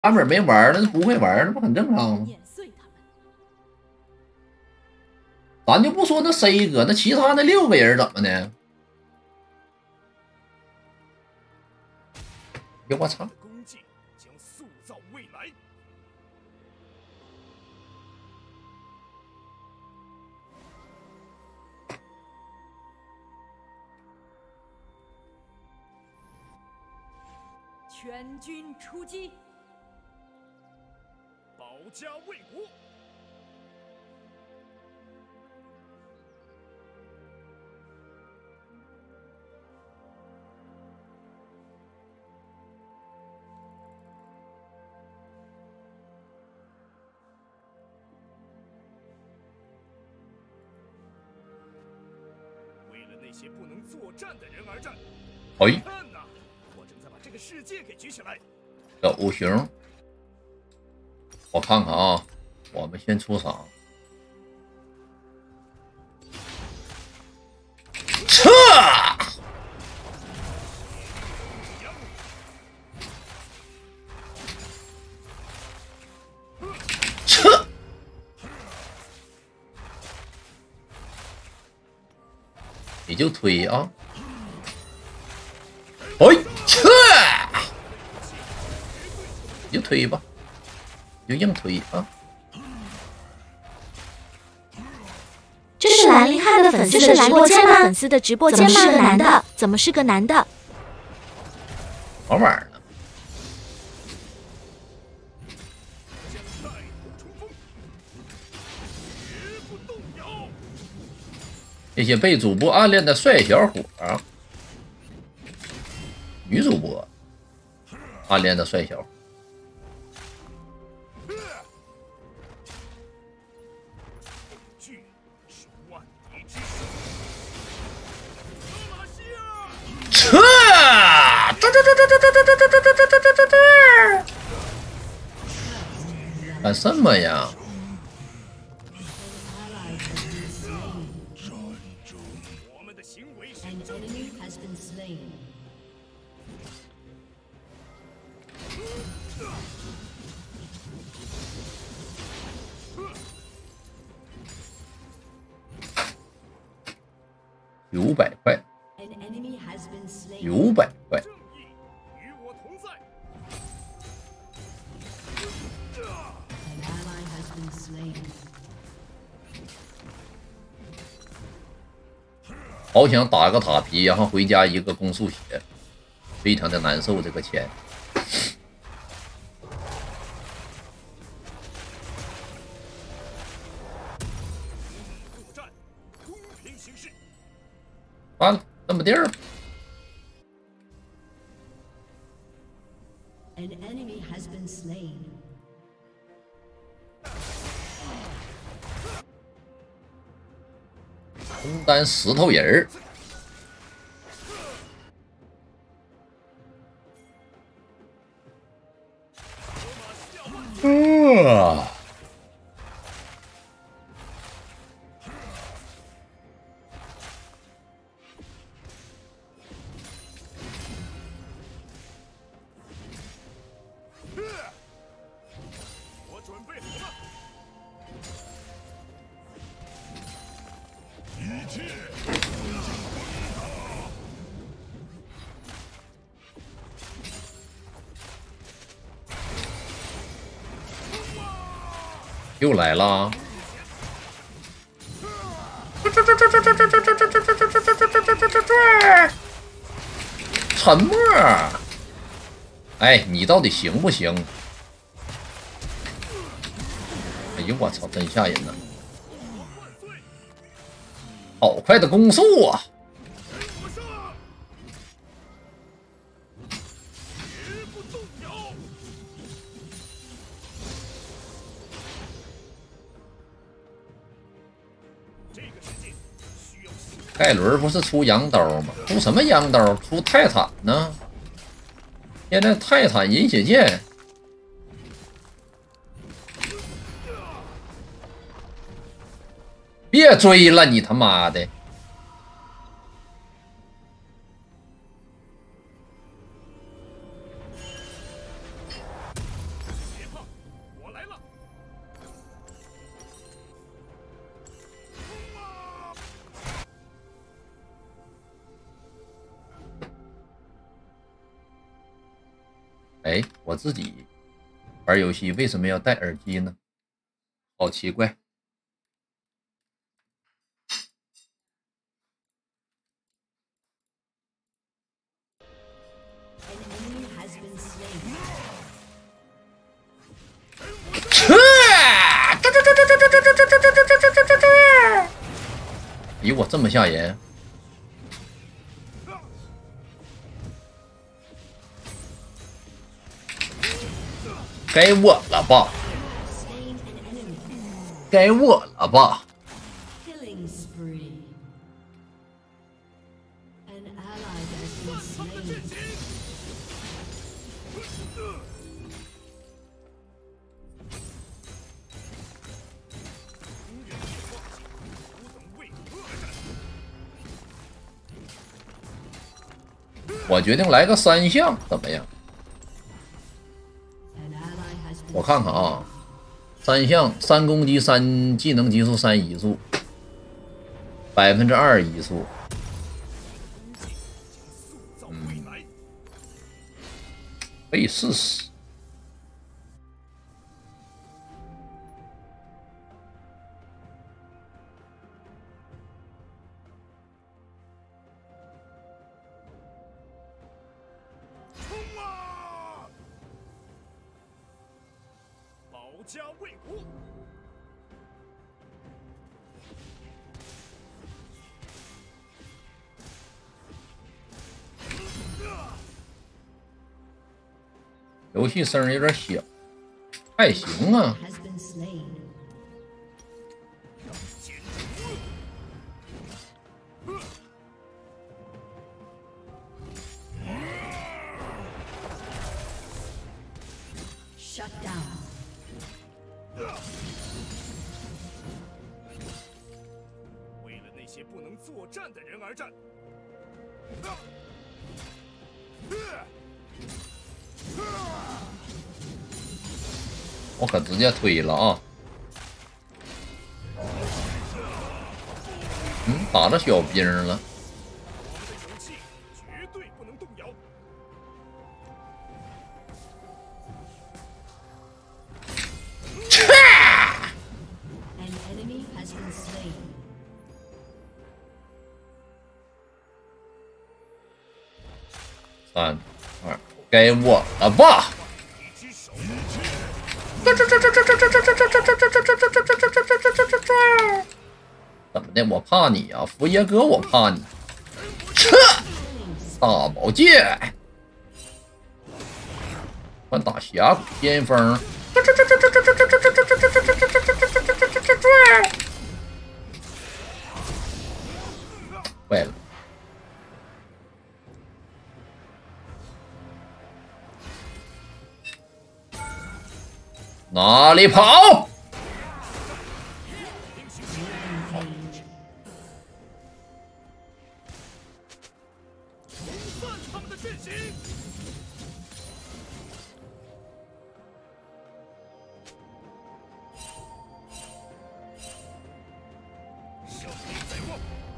版本没玩，那不会玩，那不很正常吗？咱就不说那 C 哥，那其他那6个人怎么的？哟，我操！ 全军出击， 保家卫国。为了那些不能作战的人而战。 哎。 这个世界给举起来！ 狗熊，我看看啊，我们先出场，撤，撤，你就推啊，哎，撤。 你就推吧，你就硬推啊！ 这是兰陵汉的粉丝的直播间吗？粉丝的直播间吗？是个男的，怎么是个男的？ 玩玩呢？这些被主播暗恋的帅小伙儿，女主播暗恋的帅小伙。 撤！干什么呀？ 我们的行为是 900块，900块。 好想打个塔皮，然后回家一个攻速血，非常的难受。这个钱，完了，那么地儿。空单石头人儿， 我准备好了。 又来了！沉默。哎，你到底行不行？哎呦我操，真吓人呐！好快的攻速啊！盖伦不是出羊刀吗？出什么羊刀？出泰坦呢？现在泰坦饮血剑。别追了，你他妈的！ 我自己玩游戏为什么要戴耳机呢？好奇怪。咦，我这么吓人？该我了吧？该我了吧？ Killing spree. An ally has been slain. 我决定来个3项，怎么样？ An ally has been 我看看啊，3项，3攻击，3技能级数，3移速，2%移速。可以试试。 冲啊！保家卫国。 游戏声有点小，还行啊。 has been slain. 为了那些不能作战的人而战。 我可直接推了啊！打着小兵了。 我们的勇气绝对不能动摇。 An enemy has been slain. 3、2，该我了吧？ 怎么的？我怕你啊，福爷哥，我怕你。大宝剑，换打峡谷先锋。坏了。 哪里跑？ 重散他们的阵型。胜利在望。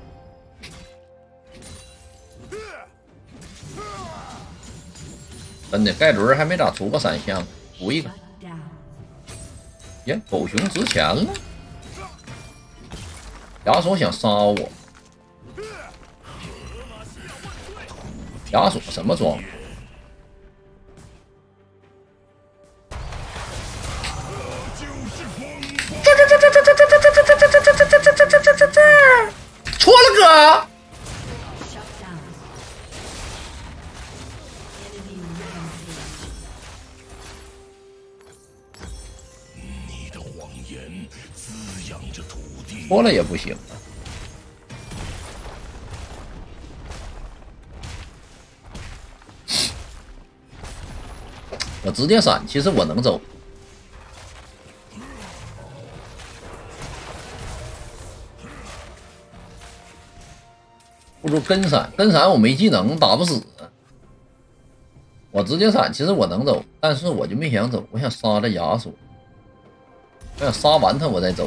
真的，盖伦还没咋出过3项，出一个。 Shut down. 耶，狗熊值钱了！亚索想杀我，亚索什么装？错了哥！ Shut down. Enemy rampage. 错了也不行啊！我直接闪，其实我能走。不如跟闪，跟闪我没技能，打不死。我直接闪，其实我能走，但是我就没想走，我想杀这亚索，我想杀完他我再走。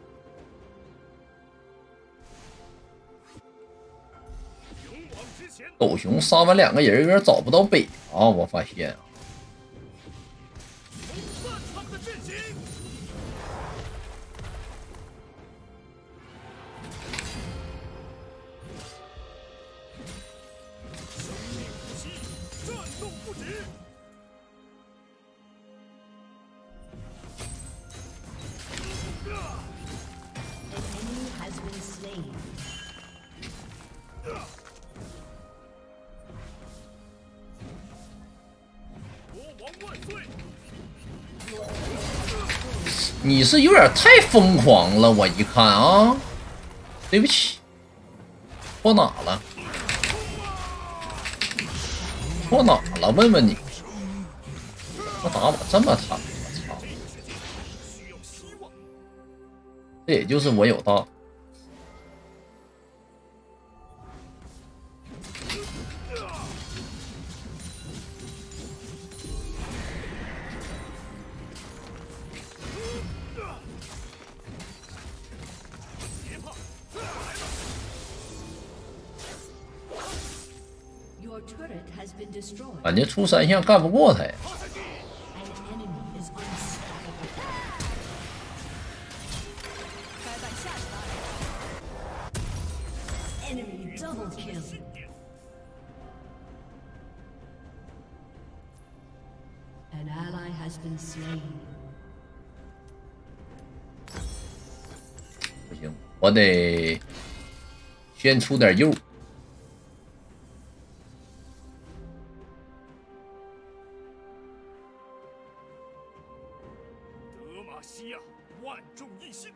勇往直前。 狗熊杀完2个人，有点找不到北啊！我发现啊， 散他们的阵型。生命不息，战斗不止。 An enemy has been slain. 国王万岁！ 你是有点太疯狂了，我一看啊，对不起，错哪了？错哪了？问问你，我打我这么惨，我操！ 需要希望。 这也就是我有大。 别怕，来了！ Your turret has been destroyed. 感觉出3项干不过他呀。 An enemy is unstoppable. 该办下一把。Enemy double kill. An ally has been slain. 不行，我得先出点肉。 德玛西亚，万众一心。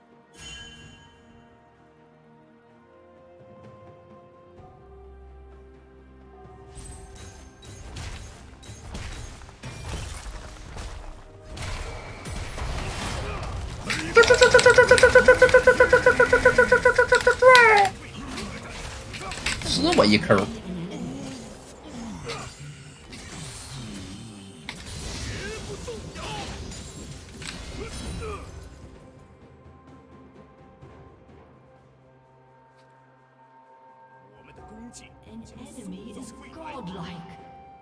死我一口！ 我们的功绩 An enemy is godlike.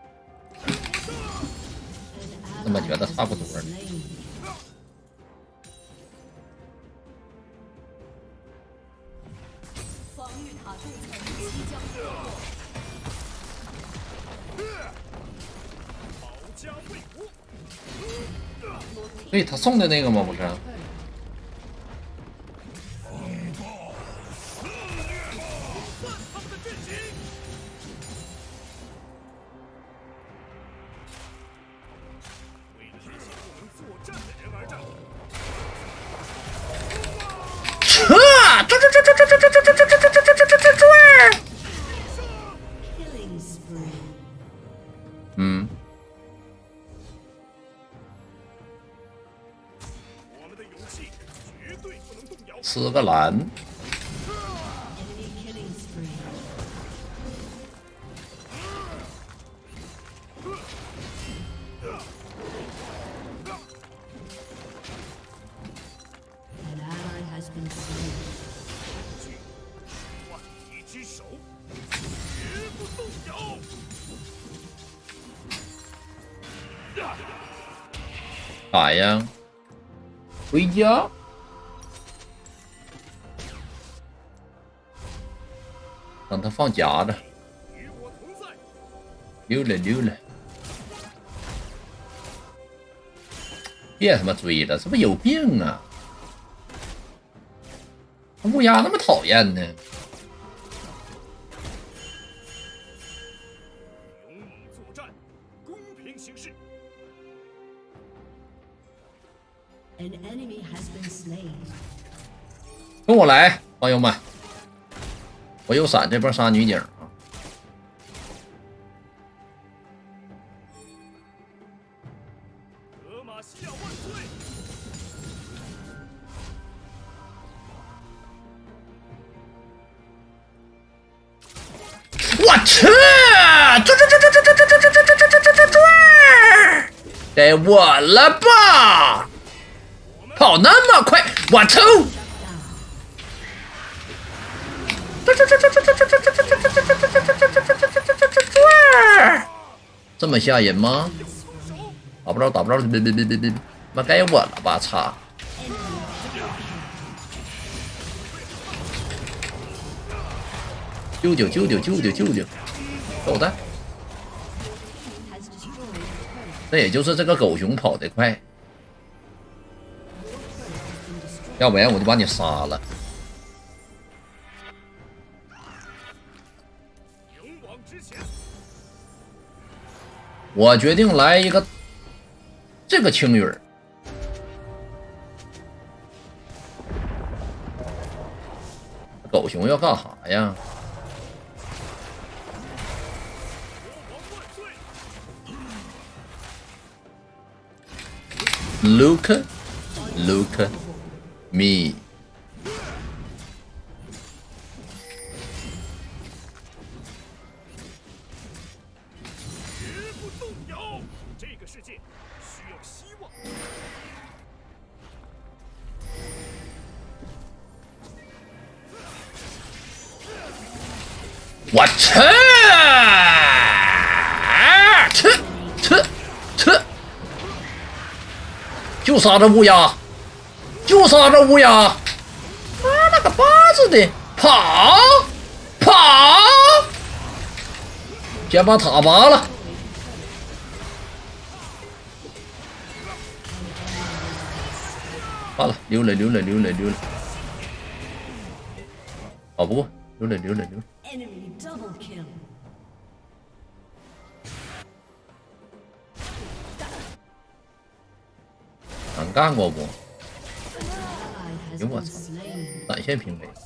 怎么觉得差不多呢？ 防御塔重层即将破落。 保家卫国。 所以他送的那个吗？不是？ 他们的阵型。为了那些不能作战的人而战。 Killing spree. 嗯， 我们的勇气绝对不能动摇。 吃个蓝。 Enemy killing spree. An ally has been slain. 万敌之首，绝不动摇。 咋样？回家。让他放夹着， 与我同在。 溜了溜了。别他妈追了，是不是有病啊？乌鸦那么讨厌呢？ 勇猛作战，公平行事。 An enemy has been slain. 跟我来，朋友们！我有闪，这波杀女警啊！ 德玛西亚万岁！ 我去！该我了吧？跑那么快，我操！ 这么吓人吗？打不着，打不着，别，妈该我了吧？操！救救，狗蛋！这也就是这个狗熊跑得快，要不然我就把你杀了。我决定来一个这个青鱼儿。狗熊要干啥呀？Look me。我去！就杀这乌鸦，就杀这乌鸦！妈了个巴子的，跑！先把塔拔了。罢了，溜了。跑不过，溜了。 Enemy double kill. 敢干过不？ Ally has 哎呦我 been 操！ slain. 闪现平 A。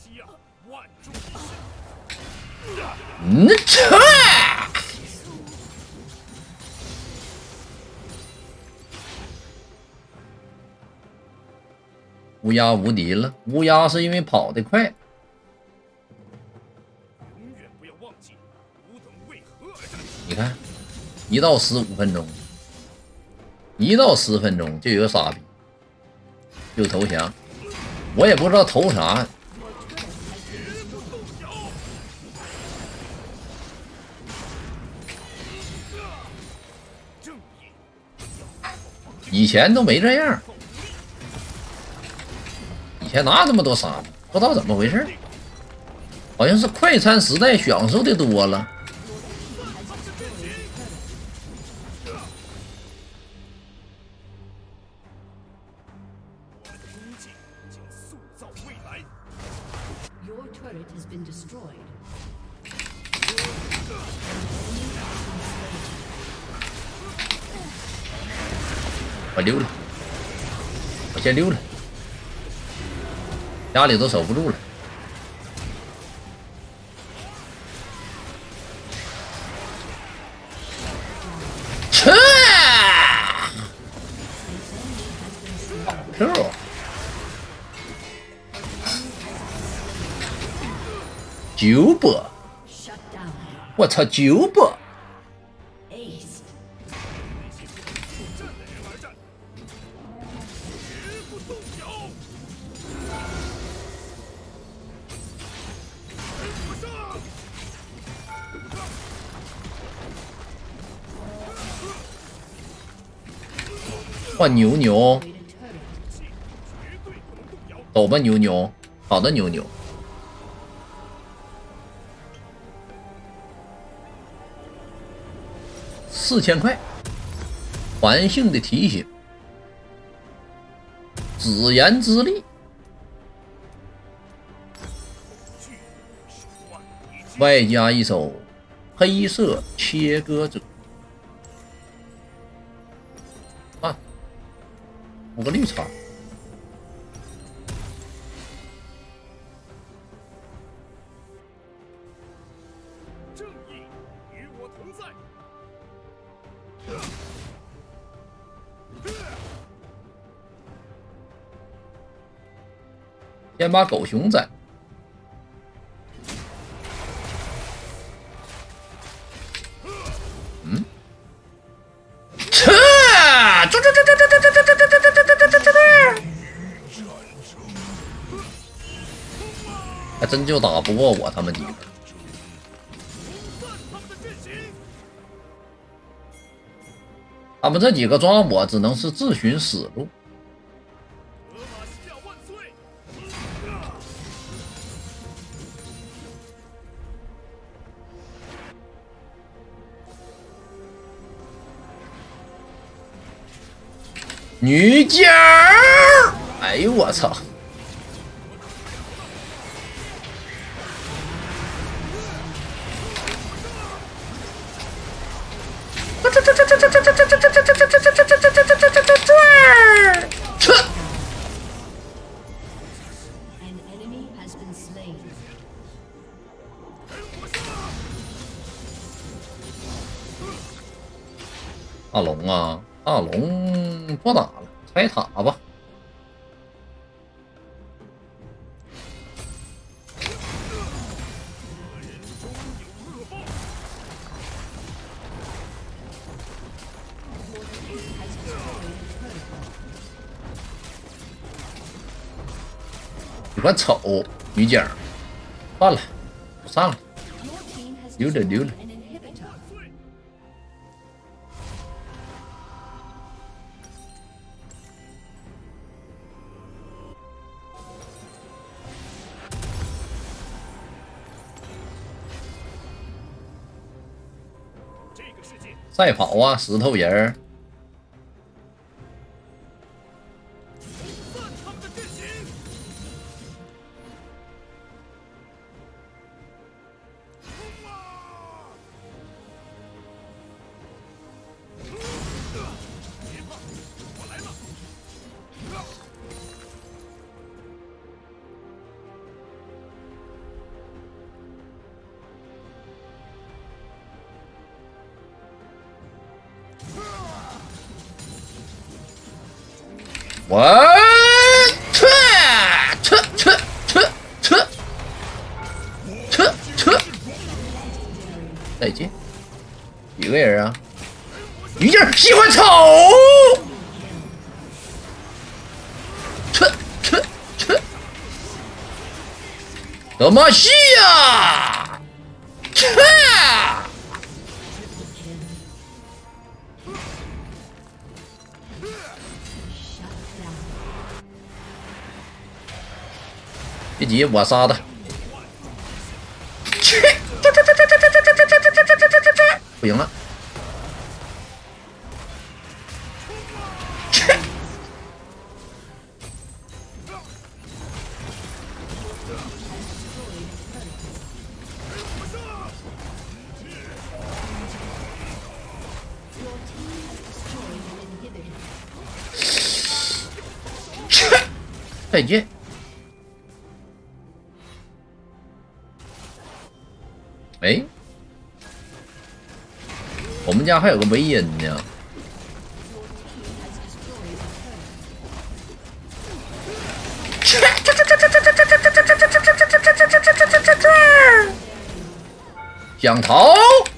乌鸦无敌了，乌鸦是因为跑得快。你看，1到15分钟，1到10分钟就有个傻逼就投降，我也不知道投啥。以前都没这样，以前哪有这么多傻逼？不知道怎么回事，好像是快餐时代享受的多了。 Your turret has been destroyed. 我溜了，我先溜了，家里都守不住了。切！好 Q！ 9波！ Shut down. 我操，9波！ Ace. 换牛牛， Create a turret. 走吧牛牛，好的牛牛。4000块，环性的提醒，紫炎之力，外加一手黑色切割者。啊，补个绿茶。 正义与我同在。 先把狗熊宰。嗯，切！还真就打不过我他们几个。 他们这几个抓我，只能是自寻死路。 德玛西亚万岁！ 女角儿，哎呦我操！ An enemy has been slain. 大龙啊，大龙不打了，拆塔吧。你管丑女警，算了，不上了， Your team has 溜了溜了。 an inhibitor. 这个世界赛跑啊，石头人儿。 散他们的阵型。冲啊！别怕，我来了。 我再见，几个人啊？女警喜欢丑，德玛西亚，别急，我杀他。不行了。再见。哎，我们家还有个维恩呢。想逃？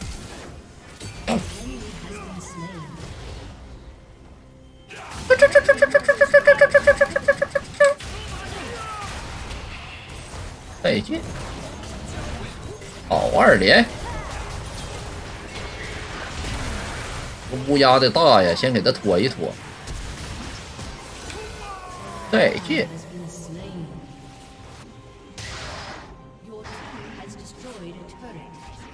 再见。好2连，乌鸦的大呀，先给他拖一拖。再见。 Has been slain. Your team has destroyed a turret.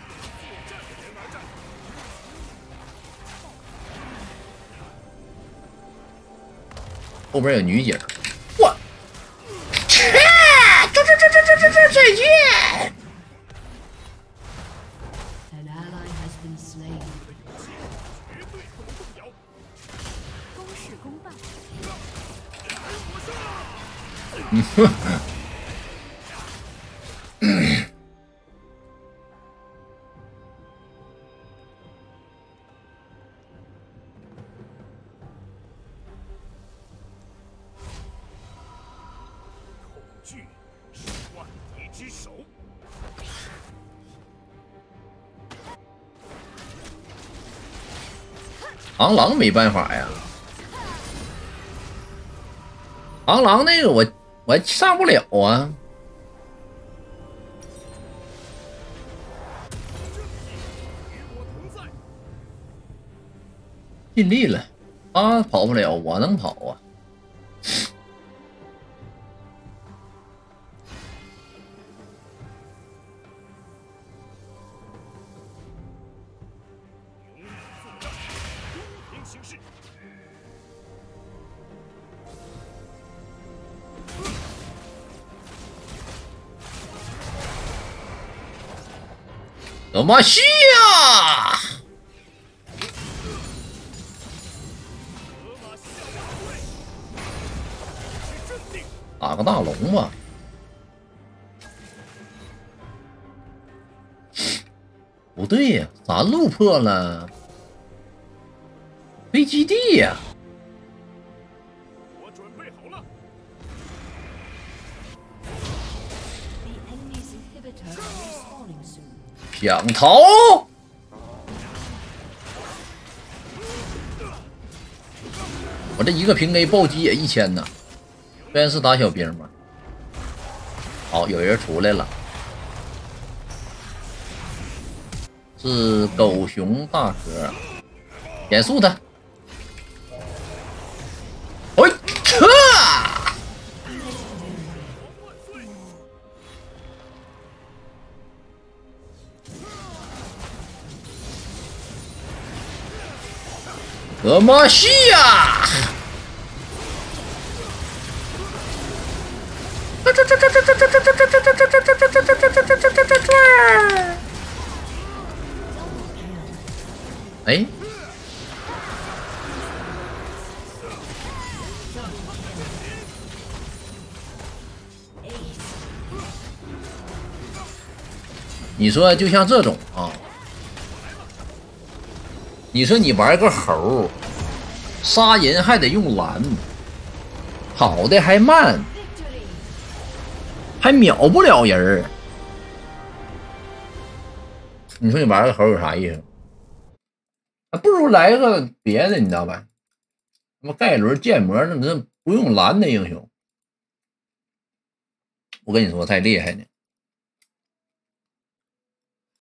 后边有女警，我，再见。 An ally has been slain. 绝对不能动摇。 公事公办。 恐惧是万敌之首。 螳螂没办法呀，螳螂那个我上不了啊。 与我同在。 尽力了，他跑不了，我能跑啊。德玛西亚，打个大龙吧。不对呀，咋路破了？飞基地呀！ 我准备好了。 The enemy's inhibitor is respawning soon. 想逃？我这一个平 A 暴击也1000呢，虽然是打小兵嘛。好，有人出来了，是狗熊大哥，减速他。哎，撤！德玛西亚！哎，你说就像这种啊，你说你玩个猴，杀人还得用蓝，跑的还慢，还秒不了人儿。你说你玩个猴有啥意思？还不如来个别的，你知道吧？什么盖伦、剑魔，那不用蓝的英雄。我跟你说，太厉害了。